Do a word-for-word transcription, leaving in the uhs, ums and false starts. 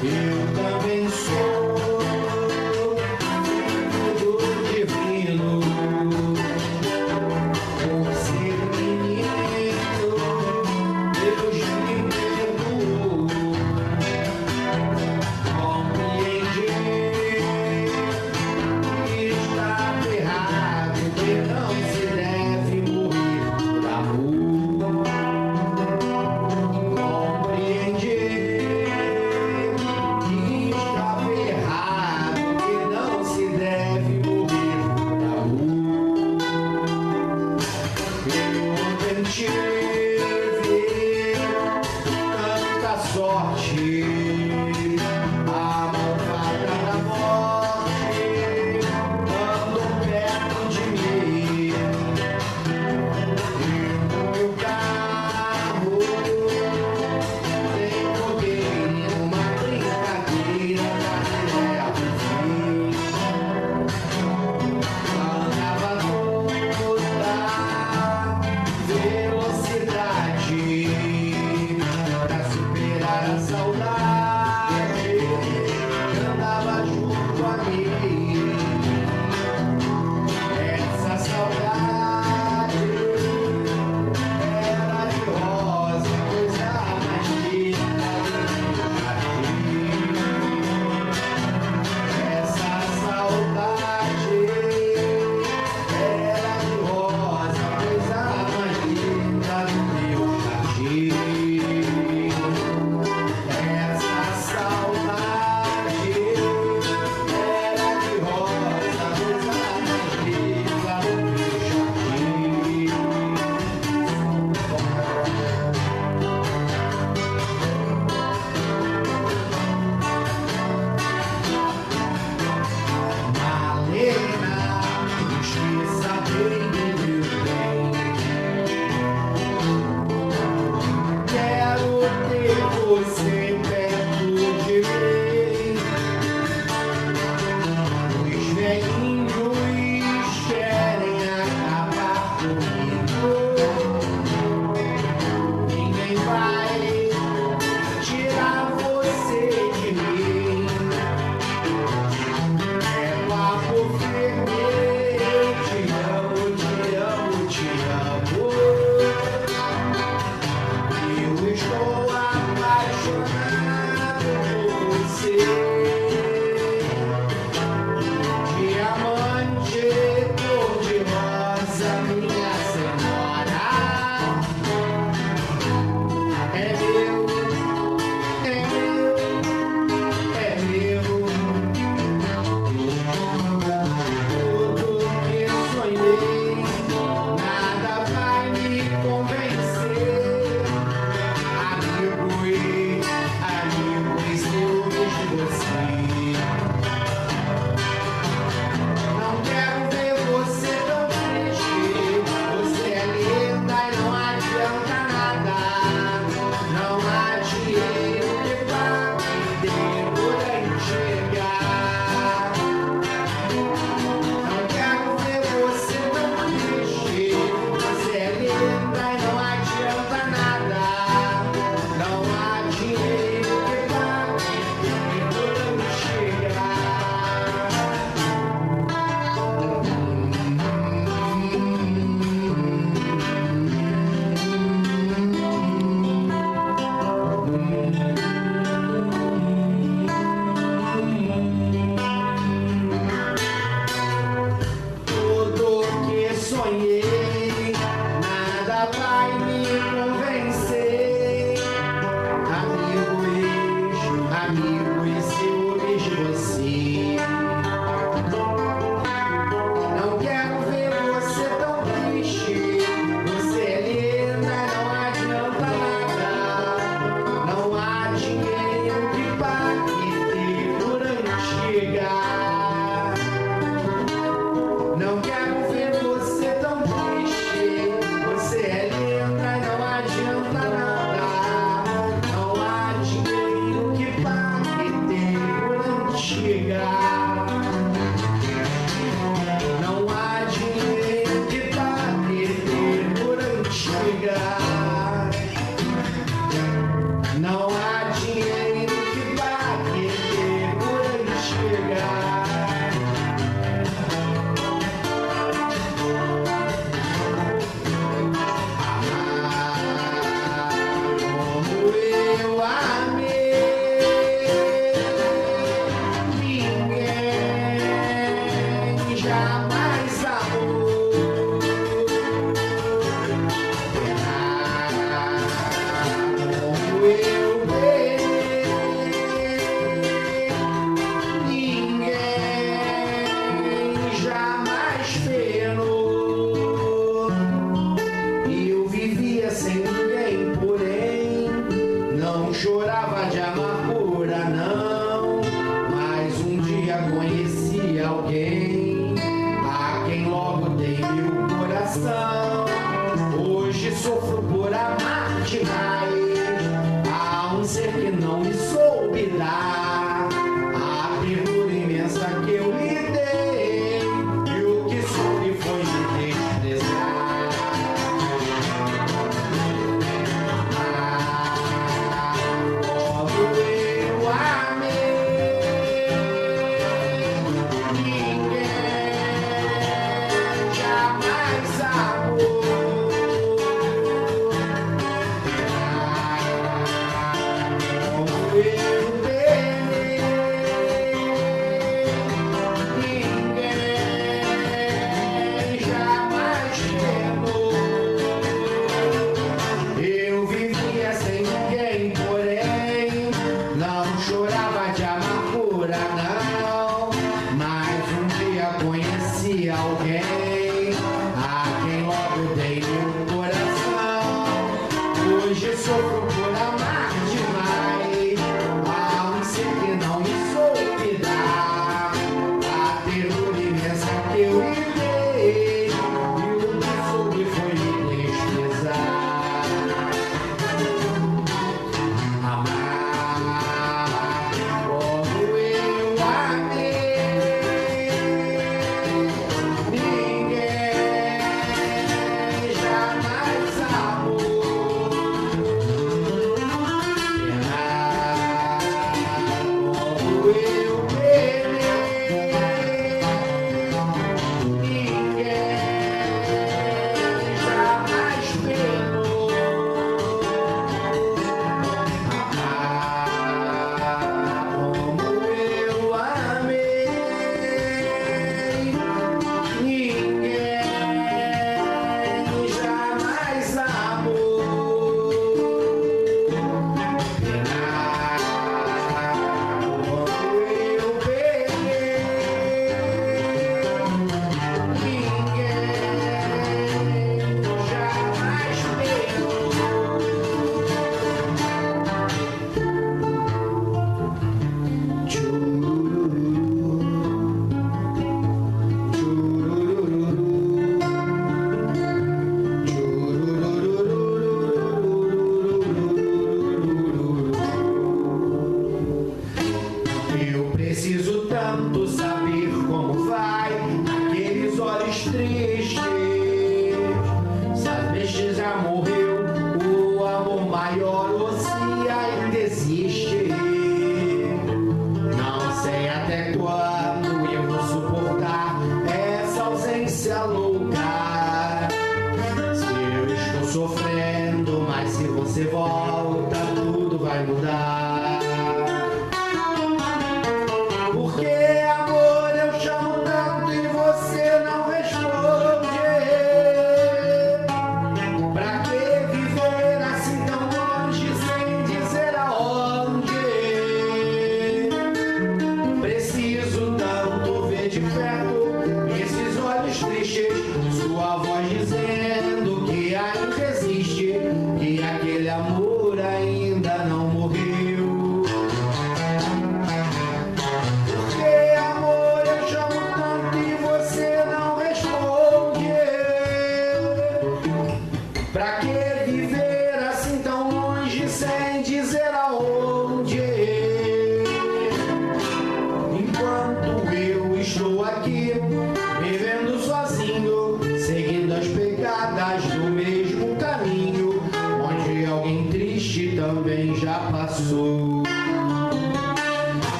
Eu também sou filho do divino, por ser menino, Deus me perdoou. Compreendi que está errado, que não se deve morrer por amor. Compreendi que estava errado, que não se deve morrer por amor. Eu ontem tive tanta sorte, a malvada da morte andou perto de mim. E no meu carro envolvei numa brincadeira da mulher do fim. Andava toda velocidade pra superar a saudade que andava junto a mim. Essa saudade era de rosa, coisa mais linda do meu jardim. Essa saudade era de rosa, coisa mais linda do meu jardim. Essa saudade era de rosa, coisa mais linda do meu jardim. Malena, esqueça bem do meu bem. Quero ter você perto de mim. Os velhinhos querem acabar comigo. Ninguém vai tirar você de mim. É papo firme, eu te amo, te amo, te amo. Eu estou apaixonado por você. Diamante, cor de rosa, minha senhora. É meu, é meu, é meu. Tudo que sonhei, nada vai me convencer. Amigos, amigos, ciúmes de você. Não quero ver você tão triste. Você é linda e não adianta nada. Não há dinheiro que pague demora em chegar. Não quero ver você tão triste. Você é linda e não adianta nada. Não há dinheiro que pague demora em chegar. não. Mas um dia conheci alguém a quem logo dei meu coração. Hoje sofro por amar demais a um ser que não me soube dar a ternura imensa que eu lhe dei, e o que soube foi me desprezar. Ah, como eu amei, ninguém jamais amou. Alguém a quem logo dei meu coração. Hoje sofro por amar demais a um ser que não me soube dar a ternura imensa que eu lhe dei, e o que soube foi me desprezar. Amar como eu amei, ninguém jamais amou. Penar como eu penei, ninguém jamais penou. Amar como eu amei, ninguém jamais amou. Penar como eu penei, ninguém jamais penou. Eu preciso tanto saber como vai aqueles olhos tristes